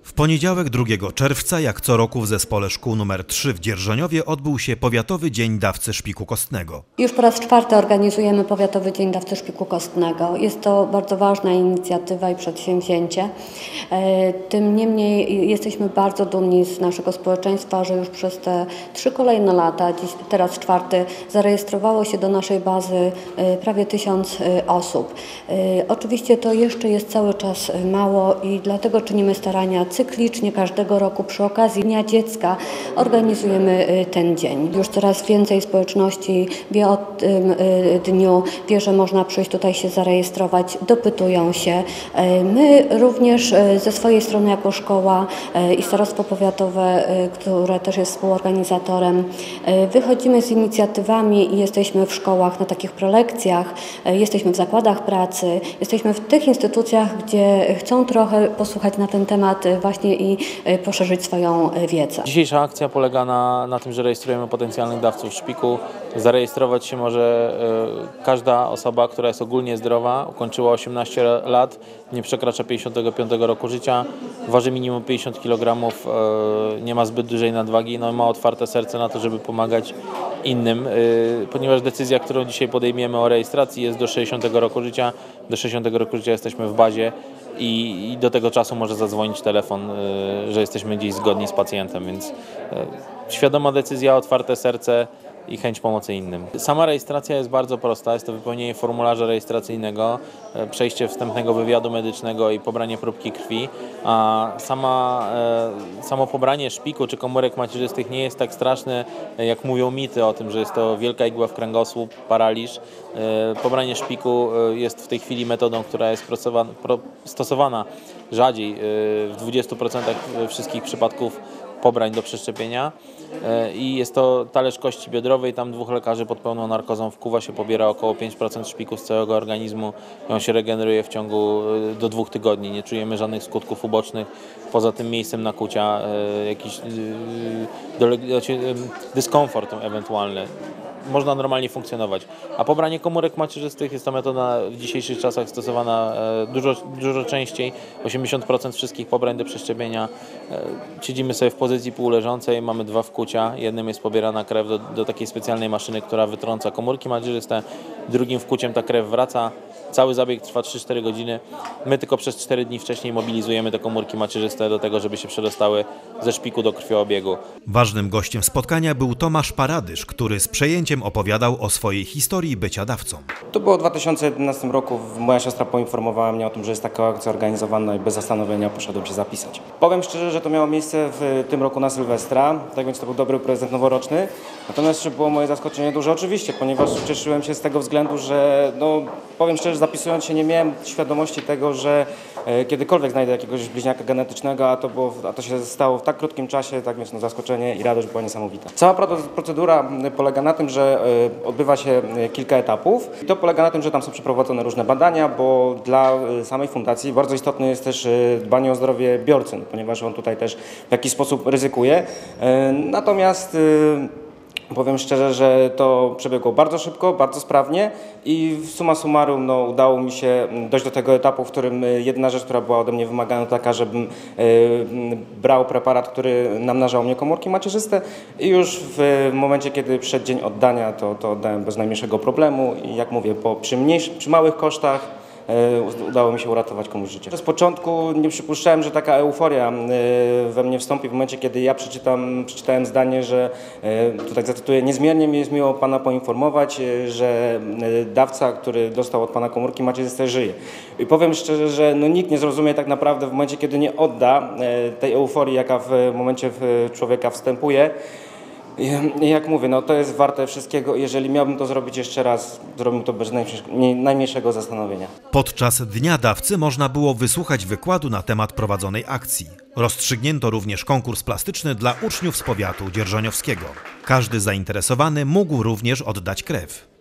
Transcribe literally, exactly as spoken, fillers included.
W poniedziałek drugiego czerwca, jak co roku w Zespole Szkół numer trzy w Dzierżoniowie odbył się Powiatowy Dzień Dawcy Szpiku Kostnego. Już po raz czwarty organizujemy Powiatowy Dzień Dawcy Szpiku Kostnego. Jest to bardzo ważna inicjatywa i przedsięwzięcie. Tym niemniej jesteśmy bardzo dumni z naszego społeczeństwa, że już przez te trzy kolejne lata, dziś, teraz czwarty, zarejestrowało się do naszej bazy prawie tysiąc osób. Oczywiście to jeszcze jest cały czas mało i dlatego czynimy starania cyklicznie każdego roku przy okazji Dnia Dziecka organizujemy ten dzień. Już coraz więcej społeczności wie o tym dniu, wie, że można przyjść tutaj się zarejestrować, dopytują się. My również ze swojej strony jako szkoła i Starostwo Powiatowe, które też jest współorganizatorem, wychodzimy z inicjatywami i jesteśmy w szkołach na takich prelekcjach, jesteśmy w zakładach pracy, jesteśmy w tych instytucjach, gdzie chcą trochę posłuchać na ten temat właśnie i poszerzyć swoją wiedzę. Dzisiejsza akcja polega na, na tym, że rejestrujemy potencjalnych dawców szpiku. Zarejestrować się może y, każda osoba, która jest ogólnie zdrowa, ukończyła osiemnaście lat, nie przekracza pięćdziesiątego piątego roku życia, waży minimum pięćdziesiąt kilogramów, y, nie ma zbyt dużej nadwagi, no i ma otwarte serce na to, żeby pomagać innym, y, ponieważ decyzja, którą dzisiaj podejmiemy o rejestracji, jest do sześćdziesiątego roku życia. Do sześćdziesiątego roku życia jesteśmy w bazie i, i do tego czasu może zadzwonić telefon, y, że jesteśmy gdzieś zgodni z pacjentem, więc y, świadoma decyzja, otwarte serce i chęć pomocy innym. Sama rejestracja jest bardzo prosta, jest to wypełnienie formularza rejestracyjnego, przejście wstępnego wywiadu medycznego i pobranie próbki krwi, a sama, samo pobranie szpiku czy komórek macierzystych nie jest tak straszne, jak mówią mity o tym, że jest to wielka igła w kręgosłup, paraliż. Pobranie szpiku jest w tej chwili metodą, która jest stosowana rzadziej w dwudziestu procentach wszystkich przypadków pobrań do przeszczepienia i jest to talerz kości biodrowej, tam dwóch lekarzy pod pełną narkozą wkuwa się, pobiera około pięć procent szpiku z całego organizmu i on się regeneruje w ciągu do dwóch tygodni. Nie czujemy żadnych skutków ubocznych, poza tym miejscem nakłucia, jakiś dyskomfort ewentualny. Można normalnie funkcjonować. A pobranie komórek macierzystych jest to metoda w dzisiejszych czasach stosowana dużo, dużo częściej. osiemdziesiąt procent wszystkich pobrań do przeszczepienia. Siedzimy sobie w pozycji półleżącej, mamy dwa wkłucia. Jednym jest pobierana krew do, do takiej specjalnej maszyny, która wytrąca komórki macierzyste. Drugim wkłuciem ta krew wraca. Cały zabieg trwa trzy cztery godziny. My tylko przez cztery dni wcześniej mobilizujemy te komórki macierzyste do tego, żeby się przedostały ze szpiku do krwioobiegu. Ważnym gościem spotkania był Tomasz Paradysz, który z przejęciem opowiadał o swojej historii bycia dawcą. To było w dwa tysiące jedenastym roku. Moja siostra poinformowała mnie o tym, że jest taka akcja organizowana i bez zastanowienia poszedłem się zapisać. Powiem szczerze, że to miało miejsce w tym roku na Sylwestra, tak więc to był dobry prezent noworoczny. Natomiast czy było moje zaskoczenie duże? Oczywiście, ponieważ cieszyłem się z tego względu, że no, powiem szczerze, zapisując się nie miałem świadomości tego, że e, kiedykolwiek znajdę jakiegoś bliźniaka genetycznego, a to, było, a to się stało w tak krótkim czasie, tak więc no, zaskoczenie i radość była niesamowita. Cała procedura polega na tym, że e, odbywa się kilka etapów. I to polega na tym, że tam są przeprowadzone różne badania, bo dla e, samej fundacji bardzo istotne jest też e, dbanie o zdrowie biorcy, no, ponieważ on tutaj też w jakiś sposób ryzykuje. E, natomiast e, Powiem szczerze, że to przebiegło bardzo szybko, bardzo sprawnie i summa summarum no, udało mi się dojść do tego etapu, w którym jedna rzecz, która była ode mnie wymagana, taka, żebym e, brał preparat, który namnażał mnie komórki macierzyste i już w momencie, kiedy przyszedł dzień oddania, to, to oddałem bez najmniejszego problemu i jak mówię, po, przy, mniejszy, przy małych kosztach udało mi się uratować komuś życie. Z początku nie przypuszczałem, że taka euforia we mnie wstąpi w momencie, kiedy ja przeczytam, przeczytałem zdanie, że, tutaj zacytuję, niezmiernie mi jest miło Pana poinformować, że dawca, który dostał od Pana komórki macierzyste, żyje. I powiem szczerze, że no, nikt nie zrozumie tak naprawdę w momencie, kiedy nie odda tej euforii, jaka w momencie w człowieka wstępuje. I jak mówię, no to jest warte wszystkiego. Jeżeli miałbym to zrobić jeszcze raz, zrobiłbym to bez najmniejszego zastanowienia. Podczas Dnia Dawcy można było wysłuchać wykładu na temat prowadzonej akcji. Rozstrzygnięto również konkurs plastyczny dla uczniów z powiatu dzierżoniowskiego. Każdy zainteresowany mógł również oddać krew.